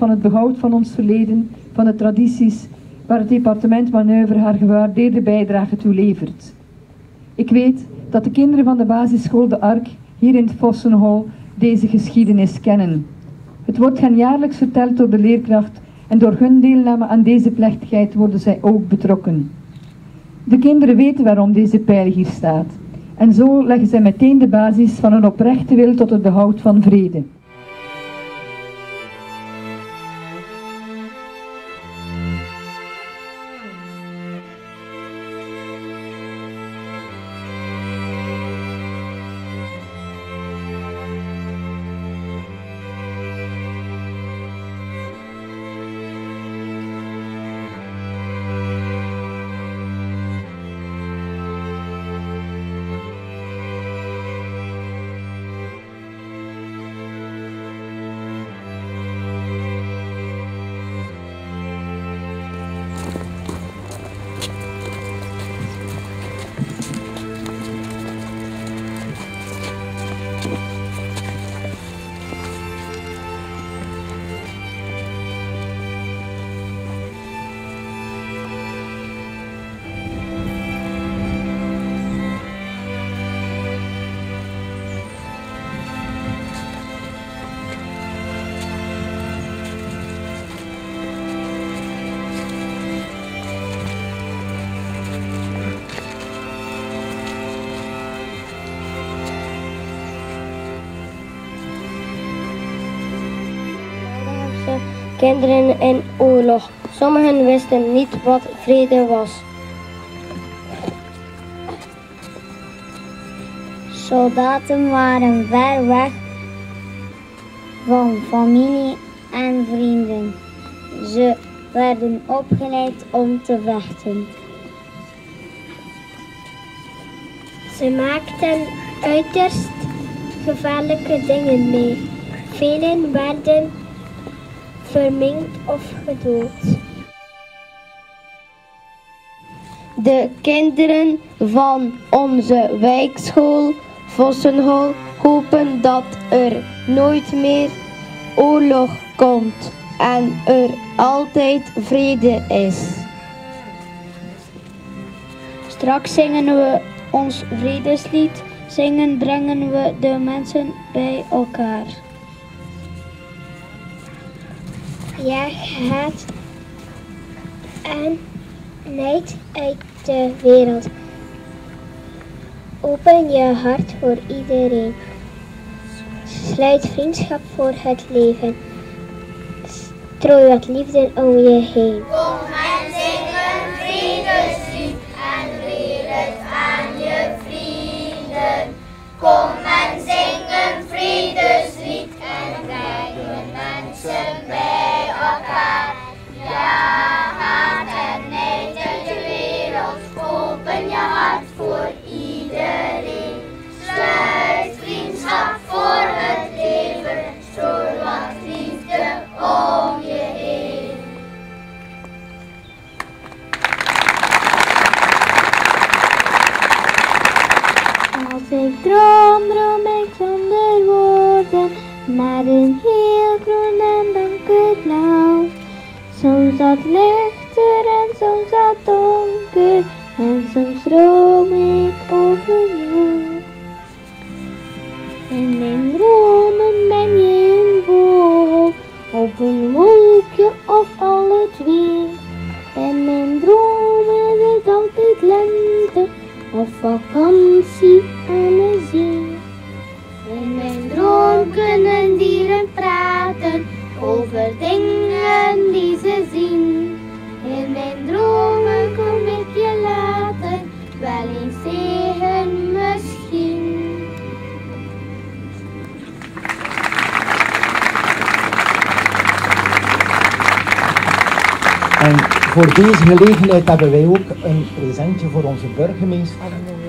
van het behoud van ons verleden, van de tradities waar het departement Manoeuvre haar gewaardeerde bijdrage toe levert. Ik weet dat de kinderen van de basisschool De Ark hier in het Vossenhol deze geschiedenis kennen. Het wordt hen jaarlijks verteld door de leerkracht en door hun deelname aan deze plechtigheid worden zij ook betrokken. De kinderen weten waarom deze pijl hier staat en zo leggen zij meteen de basis van een oprechte wil tot het behoud van vrede. Kinderen in oorlog. Sommigen wisten niet wat vrede was. Soldaten waren ver weg van familie en vrienden. Ze werden opgeleid om te vechten. Ze maakten uiterst gevaarlijke dingen mee. Velen werden verminkt of gedood. De kinderen van onze wijkschool Vossenhol hopen dat er nooit meer oorlog komt en er altijd vrede is. Straks zingen we ons vredeslied. Zingen brengen we de mensen bij elkaar. Jaag haat en nijd uit de wereld. Open je hart voor iedereen. Sluit vriendschap voor het leven. Strooi wat liefde om je heen. Kom en zing een vredeslied en leer het aan je vrienden. Kom en zing een vredeslied en breng de mensen bij elkaar. Ja, haat en nijd uit de wereld. Open je hart voor iedereen. Sluit vriendschap voor het leven. Strooi wat liefde om je heen. Als ik droom, droom ik zonder woorden, naar een heel groen en donkerblauw. Soms wat lichter en soms wat donker, en soms droom ik over jou. In mijn dromen ben je een vogel, of een wolkje of alle twee. In mijn dromen is het altijd lente, of vakantie aan de zee. In mijn droom kunnen dieren praten over dingen die ze zien. In mijn dromen kom ik je later wel eens tegen misschien. En voor deze gelegenheid hebben wij ook een presentje voor onze burgemeester.